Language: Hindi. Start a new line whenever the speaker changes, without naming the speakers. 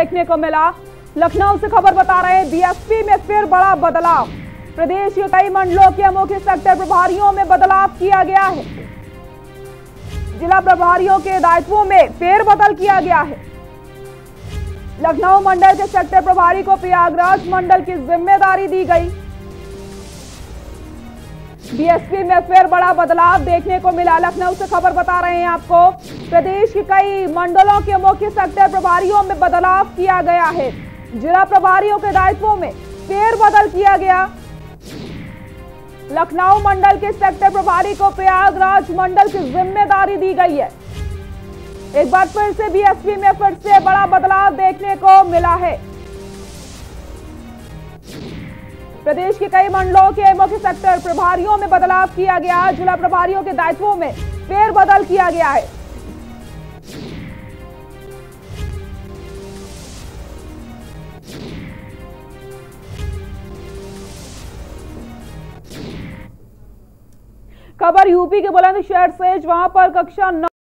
देखने को मिला। लखनऊ से खबर बता रहे हैं, बीएसपी में फिर बड़ा बदलाव। प्रदेश के कई मंडलों के मुख्य सेक्टर प्रभारियों में बदलाव किया गया है। जिला प्रभारियों के दायित्वों में फेरबदल किया गया है। लखनऊ मंडल के सेक्टर प्रभारी को प्रयागराज मंडल की जिम्मेदारी दी गई। बीएसपी में फिर बड़ा बदलाव देखने को मिला। लखनऊ से खबर बता रहे हैं आपको, प्रदेश के कई मंडलों के मुख्य सेक्टर प्रभारियों में बदलाव किया गया है। जिला प्रभारियों के दायित्वों में फेरबदल किया गया। लखनऊ मंडल के सेक्टर प्रभारी को प्रयागराज मंडल की जिम्मेदारी दी गई है। एक बार फिर से बीएसपी में फिर से बड़ा बदलाव देखने को मिला है। प्रदेश के कई मंडलों के मुख्य सेक्टर प्रभारियों में बदलाव किया गया। जिला प्रभारियों के दायित्वों में फेरबदल किया गया है। खबर यूपी के बुलंदशहर से, वहां पर कक्षा 9